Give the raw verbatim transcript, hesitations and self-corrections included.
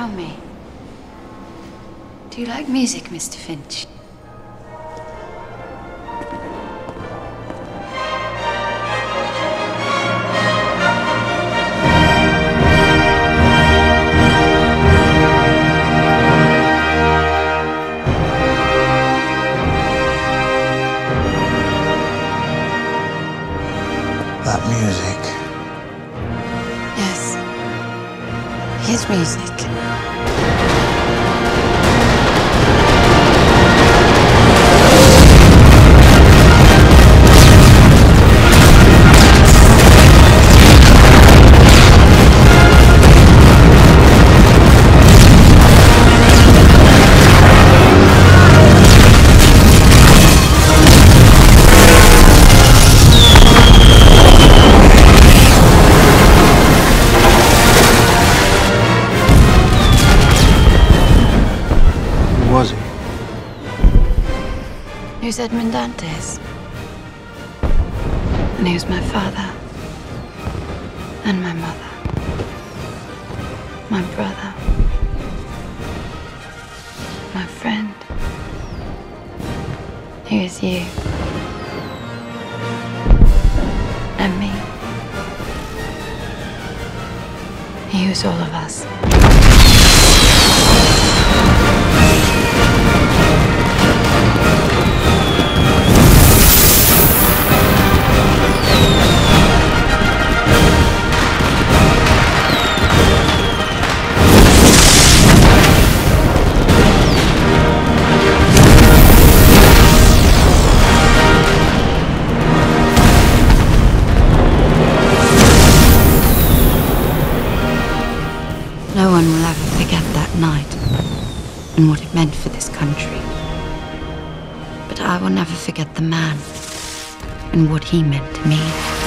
Tell me, do you like music, Mister Finch? That music. Yes. His music. Who was he? He was Edmond Dantes. And he was my father. And my mother. My brother. My friend. He was you. And me. He was all of us. No one will ever forget that night and what it meant for this country. But I will never forget the man and what he meant to me.